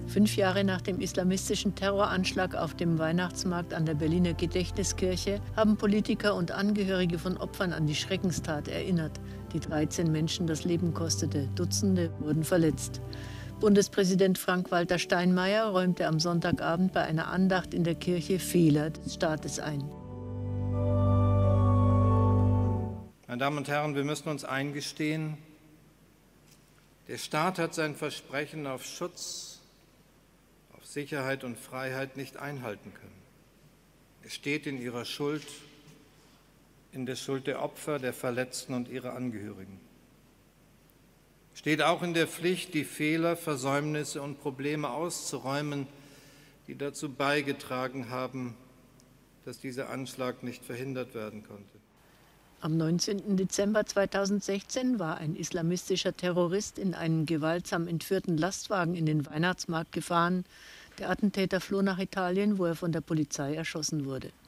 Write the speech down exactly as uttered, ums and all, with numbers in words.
Fünf Jahre nach dem islamistischen Terroranschlag auf dem Weihnachtsmarkt an der Berliner Gedächtniskirche haben Politiker und Angehörige von Opfern an die Schreckenstat erinnert, die dreizehn Menschen das Leben kostete. Dutzende wurden verletzt. Bundespräsident Frank-Walter Steinmeier räumte am Sonntagabend bei einer Andacht in der Kirche Fehler des Staates ein. Meine Damen und Herren, wir müssen uns eingestehen, der Staat hat sein Versprechen auf Schutz, auf Sicherheit und Freiheit nicht einhalten können. Es steht in ihrer Schuld, in der Schuld der Opfer, der Verletzten und ihrer Angehörigen. Es steht auch in der Pflicht, die Fehler, Versäumnisse und Probleme auszuräumen, die dazu beigetragen haben, dass dieser Anschlag nicht verhindert werden konnte. Am neunzehnten Dezember zweitausendsechzehn war ein islamistischer Terrorist in einen gewaltsam entführten Lastwagen in den Weihnachtsmarkt gefahren. Der Attentäter floh nach Italien, wo er von der Polizei erschossen wurde.